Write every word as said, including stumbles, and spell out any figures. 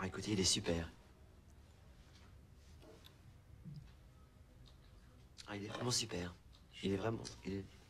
Ah, écoutez, il est super. Ah, il est vraiment super. Il est vraiment... Il est...